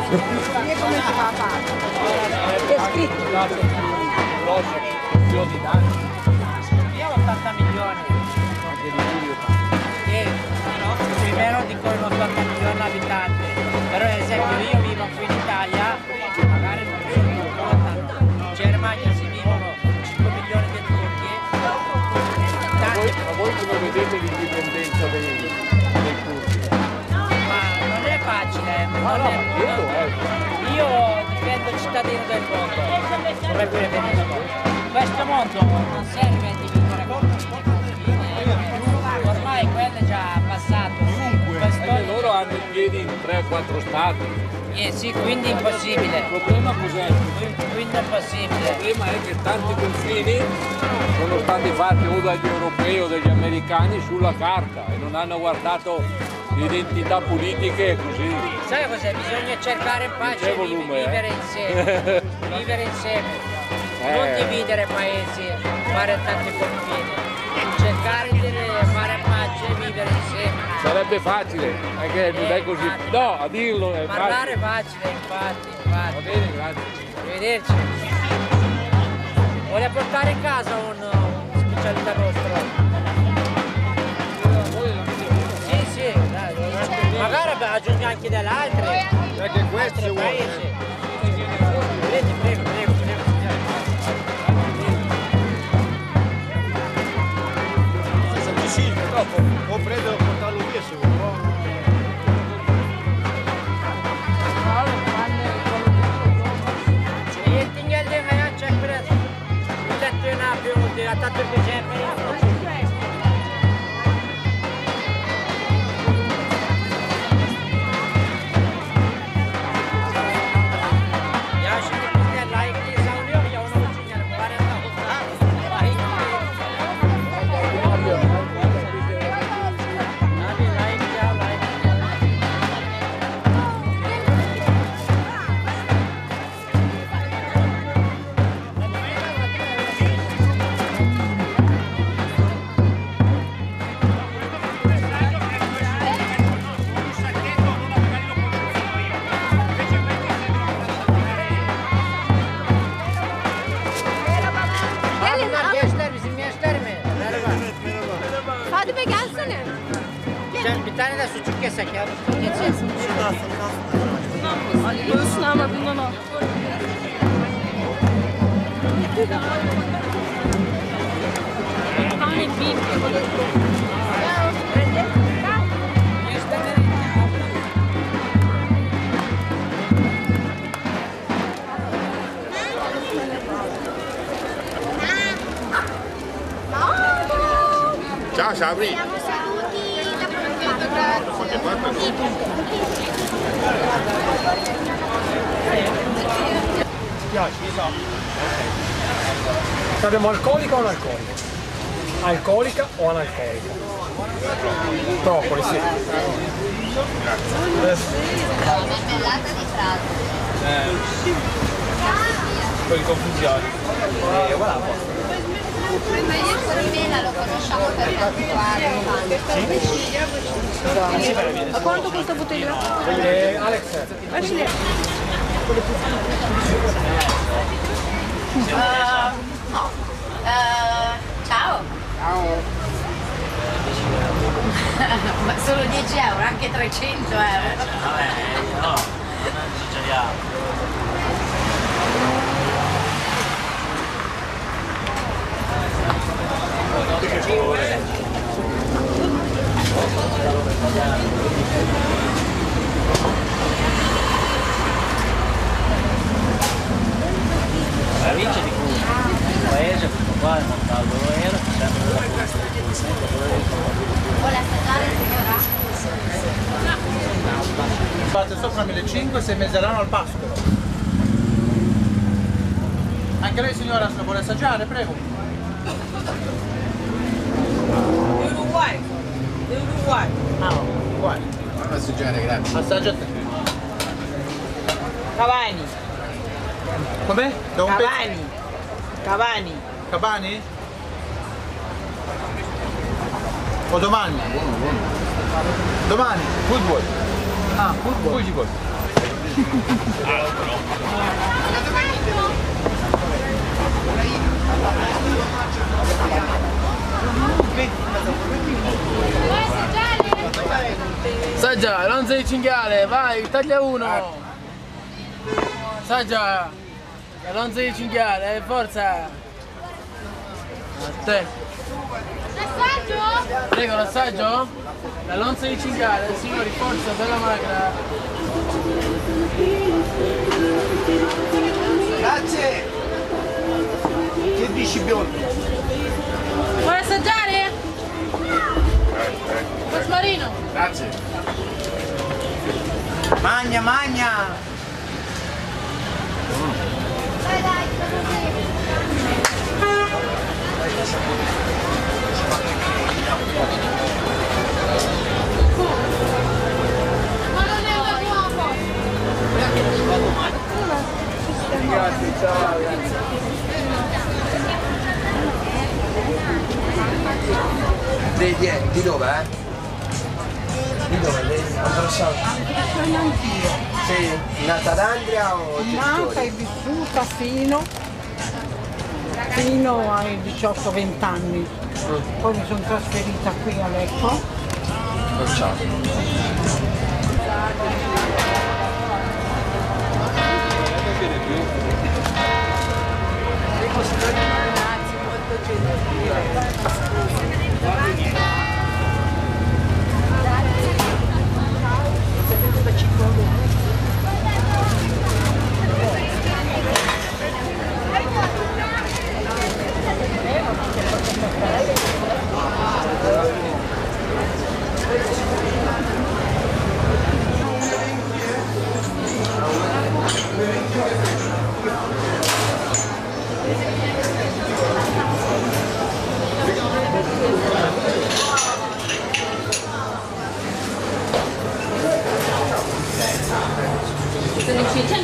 come si fa a fare? È scritto. Di danni. Io ho 80 milioni. Anche di più. Più o meno di come 80 milioni di abitanti. Però ad esempio io vivo qui in Italia, magari non sono 80. In Germania si vivono 5 milioni di turchi. Ma voi come vedete l'indipendenza dei turchi? Ma non è facile. Io difendo il cittadino del mondo, come pure benissimo. Questo mondo non serve a dividere ormai quello è già passato. Perché loro hanno i piedi in 3-4 stati. Sì, quindi è impossibile. Il problema cos'è? Quindi è impossibile. Il problema è che tanti confini sono stati fatti o dagli europei o dagli americani sulla carta e non hanno guardato le identità politiche così. Sai cos'è? Bisogna cercare pace e vivere insieme. Vivere insieme. Non dividere paesi, fare tanti confini. Cercare di fare pace e vivere insieme. Sarebbe facile, anche non è così. No, a dirlo è parlare facile, infatti. Va bene, grazie. Arrivederci. Vuole portare in casa un specialità nostro? Sì, dai. Magari aggiungi anche dell'altre. Perché questo paesi. Prego. Dopo, o prendo e portarlo via se vuoi. E tingelde mai c'è preso. Il letto in apio, ha tanto il piacere. Bir tane de sucuk yesek ya. Geçeceğiz. Göğsün ama bundan al. Tane bir. Ciao Sabri. Abbiamo alcolica o analcolica? Alcolica o analcolica? Propoli, sì. Marmellata di frate. Un po' di confusione. Voilà. Ma io fuori mela lo conosciamo per particolare. A quanto costa bottiglia? Alex. Ashley. No. Ciao. Ma solo 10 euro, anche 300 euro. Vabbè, no, non esageriamo. La vince di cui il paese, questo qua è Montaldo Loera, sempre della Vuole assaggiare signora? Fate sopra 1500 se mezzeranno al pascolo. Anche lei signora se lo vuole assaggiare, prego. Uruguay. Uruguay. Ah, uguale. Assaggiare, grazie. Assaggia a te. Cavani. Com'è? Da un pezzo. Cavani. Cabani? O domani? Domani? Football. Ah, football. Football. Saggia, l'onza di cinghiale, vai, taglia uno! Saggia, l'onza di cinghiale, forza! A te! L'assaggio? Prego, l'assaggio? La lonza di cinghiale, signori, forza, bella magra! Grazie! Che dici biondo? Vuoi assaggiare? Rosmarino? Grazie! Magna, magna! Dai, dai, ma non è una nuova! Grazie, ciao, grazie! Di dove, Di dove? Andrasciano? Anch'io. Sì, nata ad Andria o Nata e vissuta fino ai 18-20 anni. Poi mi sono trasferita qui a Lecco. Ciao. Sono 500